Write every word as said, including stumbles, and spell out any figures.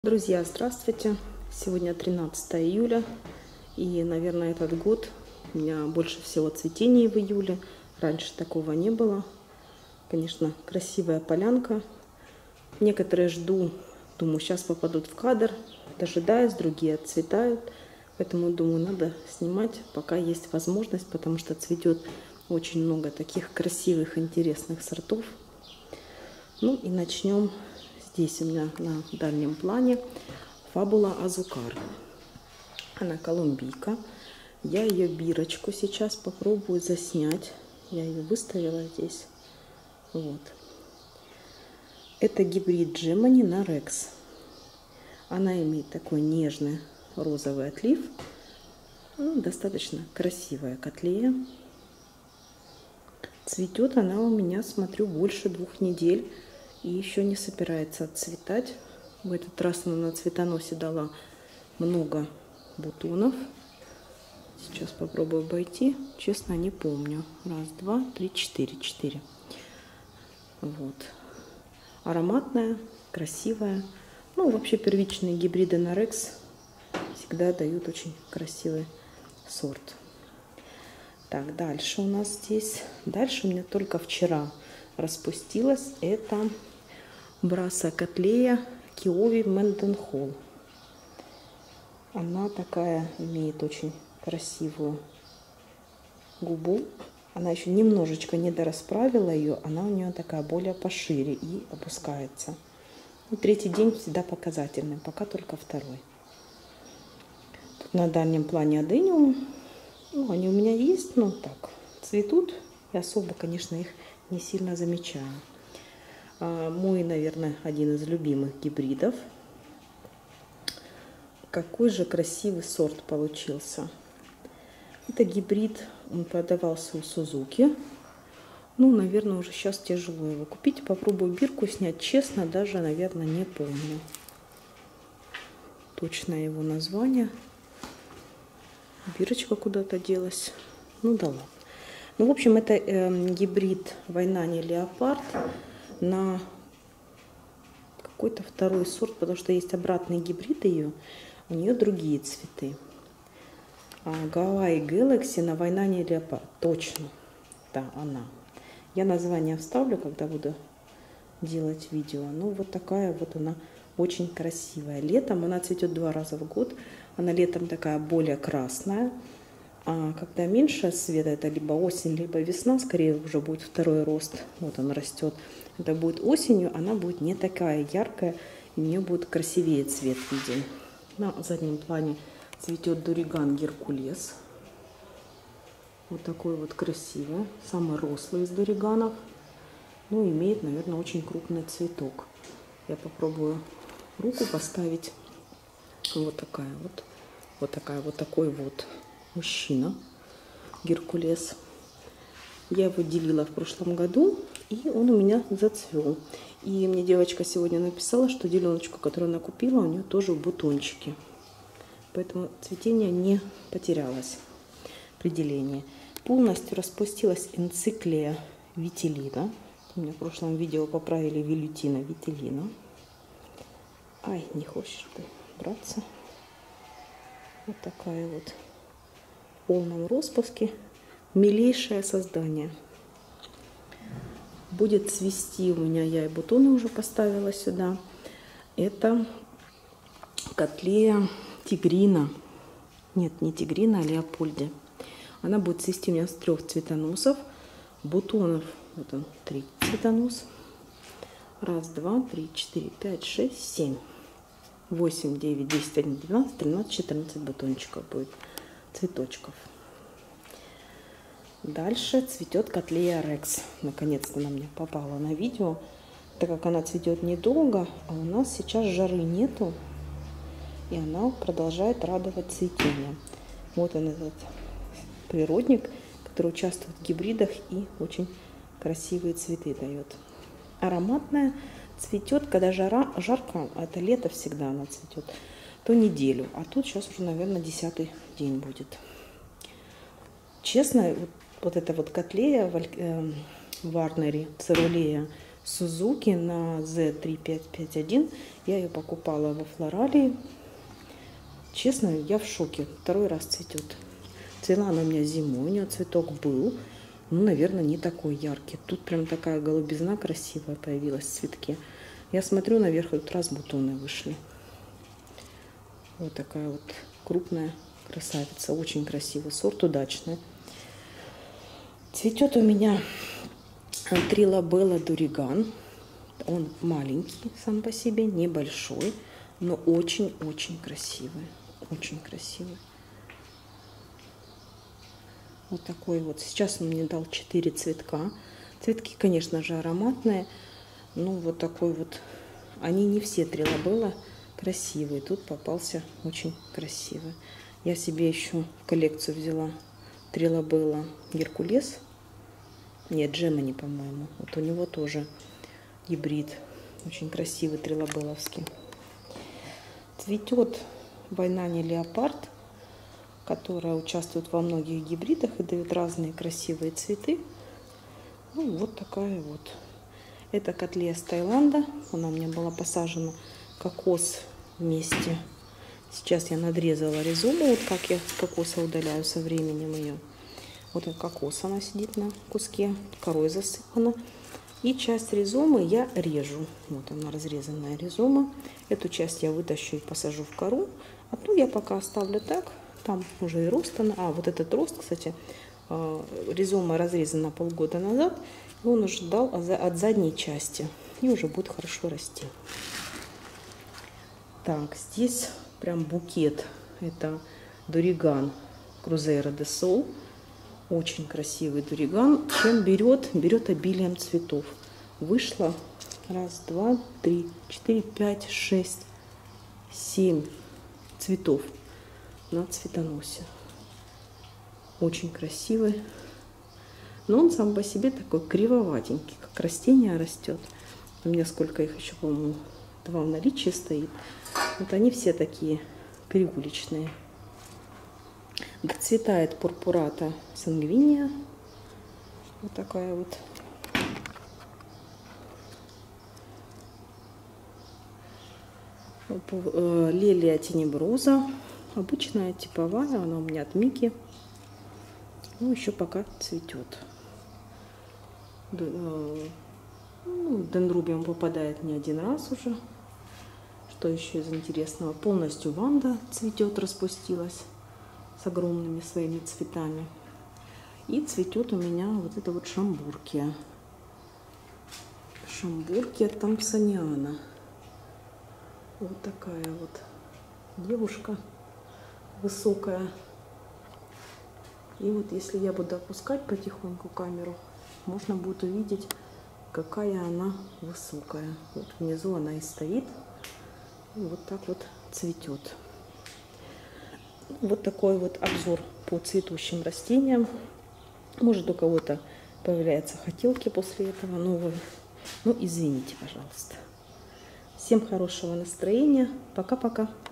Друзья, здравствуйте! Сегодня тринадцатое июля, и, наверное, этот год у меня больше всего цветений в июле. Раньше такого не было. Конечно, красивая полянка. Некоторые жду, думаю, сейчас попадут в кадр. Дожидаюсь, другие отцветают. Поэтому, думаю, надо снимать, пока есть возможность, потому что цветет очень много таких красивых, интересных сортов. Ну и начнем. Здесь у меня на дальнем плане фабула Азукар. Она колумбийка. Я ее бирочку сейчас попробую заснять. Я ее выставила здесь. Вот. Это гибрид Gemini на Rex. Она имеет такой нежный розовый отлив. Ну, достаточно красивая котлея. Цветет она у меня, смотрю, больше двух недель. И еще не собирается отцветать. В этот раз она на цветоносе дала много бутонов. Сейчас попробую обойти. Честно, не помню. Раз, два, три, четыре. Четыре. Вот. Ароматная, красивая. Ну, вообще первичные гибриды на Rex всегда дают очень красивый сорт. Так, дальше у нас здесь. Дальше у меня только вчера распустилась. Это Браса Котлея Киови Менденхолл. Она такая имеет очень красивую губу. Она еще немножечко не дорасправила ее. Она у нее такая более пошире и опускается. Ну, третий день всегда показательный, пока только второй. Тут на дальнем плане адениум. Ну, они у меня есть, но так цветут. И особо, конечно, их не сильно замечаю. Мой, наверное, один из любимых гибридов. Какой же красивый сорт получился. Это гибрид, он продавался у Сузуки. Ну, наверное, уже сейчас тяжело его купить. Попробую бирку снять. Честно, даже, наверное, не помню точно его название. Бирочка куда-то делась. Ну да ладно. Ну, в общем, это э, гибрид Вайнани Леопард на какой-то второй сорт, потому что есть обратный гибрид ее, у нее другие цветы. А Гавайи Galaxy на Вайнани Леопард, точно, да, она. Я название вставлю, когда буду делать видео. Ну, вот такая вот она, очень красивая. Летом она цветет два раза в год. Она летом такая более красная. А когда меньше света, это либо осень, либо весна, скорее уже будет второй рост. Вот он растет. Это будет осенью, она будет не такая яркая, и у нее будет красивее цвет виден. На заднем плане цветет Дуриган Геркулес. Вот такой вот красивый, самый рослый из дуриганов. Ну, имеет, наверное, очень крупный цветок. Я попробую руку поставить. Вот такая вот, вот такая вот такой вот мужчина Геркулес. Я его делила в прошлом году, и он у меня зацвел. И мне девочка сегодня написала, что деленочку, которую она купила, у нее тоже бутончики. Поэтому цветение не потерялось при делении. Полностью распустилась энциклия витилина. У меня в прошлом видео поправили велютина витилина. Ай, не хочешь ты браться. Вот такая вот в полном распуске. Милейшее создание. Будет цвести у меня, я и бутоны уже поставила сюда. Это Котлея Тигрина. Нет, не Тигрина, а Леопольде. Она будет цвести у меня с трех цветоносов. Бутонов, вот он, три цветонос. Раз, два, три, четыре, пять, шесть, семь. восемь, девять, десять, одиннадцать, двенадцать, тринадцать, четырнадцать бутончиков будет, цветочков. Дальше цветет Котлея Rex. Наконец-то она мне попала на видео. Так как она цветет недолго, а у нас сейчас жары нету. И она продолжает радовать цветением. Вот он, этот природник, который участвует в гибридах и очень красивые цветы дает. Ароматная, цветет, когда жара, жарко, а это лето всегда она цветет, то неделю. А тут сейчас уже, наверное, десятый день будет. Честно, вот, вот эта вот котлея Варнери Церулея Сузуки на зет три пять пять один. Я ее покупала во Флоралии. Честно, я в шоке. Второй раз цветет. Цвела она у меня зимой, у нее цветок был. Ну, наверное, не такой яркий. Тут прям такая голубизна красивая появилась в цветке. Я смотрю наверх, тут раз бутоны вышли. Вот такая вот крупная красавица. Очень красивый сорт, удачный. Цветет у меня Трилабелла Дуриган. Он маленький сам по себе, небольшой, но очень-очень красивый. Очень красивый. Вот такой вот. Сейчас он мне дал четыре цветка. Цветки, конечно же, ароматные. Ну, вот такой вот. Они не все Трилабелла красивые. Тут попался очень красивый. Я себе еще в коллекцию взяла Трилабелла Геркулес. Нет, Джемини, по-моему. Вот у него тоже гибрид. Очень красивый трилабелловский. Цветет Вайнани Леопард, которая участвует во многих гибридах и дает разные красивые цветы. Ну, вот такая вот. Это котлея с Таиланда. Она у меня была посажена кокос вместе. Сейчас я надрезала ризому, вот как я с кокоса удаляю со временем ее. Вот он кокос, она сидит на куске, корой засыпана. И часть ризомы я режу. Вот она, разрезанная ризома. Эту часть я вытащу и посажу в кору. Одну я пока оставлю так. Там уже и рост. А, вот этот рост, кстати, ризома разрезана полгода назад. И он уже дал от задней части. И уже будет хорошо расти. Так, здесь прям букет. Это Дуриган Крузейро де Сол. Очень красивый Дуриган. Чем берет? Берет обилием цветов. Вышло раз, два, три, четыре, пять, шесть, семь цветов на цветоносе. Очень красивый. Но он сам по себе такой кривоватенький, как растение растет. У меня сколько их еще, по-моему, два в наличии стоит. Вот они все такие переуличные. Доцветает пурпурата сангвиния. Вот такая вот. Лилия тенеброза. Обычная, типовая. Она у меня от Мики. Ну, еще пока цветет. Ну, дендрубиум попадает не один раз уже. Что еще из интересного? Полностью ванда цветет, распустилась с огромными своими цветами. И цветет у меня вот это вот шамбуркия. Шамбуркия томпсониана. Вот такая вот девушка высокая. И вот если я буду опускать потихоньку камеру, можно будет увидеть, какая она высокая. Вот внизу она и стоит. И вот так вот цветет. Вот такой вот обзор по цветущим растениям. Может, у кого-то появляются хотелки после этого новые. Ну, извините, пожалуйста. Всем хорошего настроения. Пока-пока.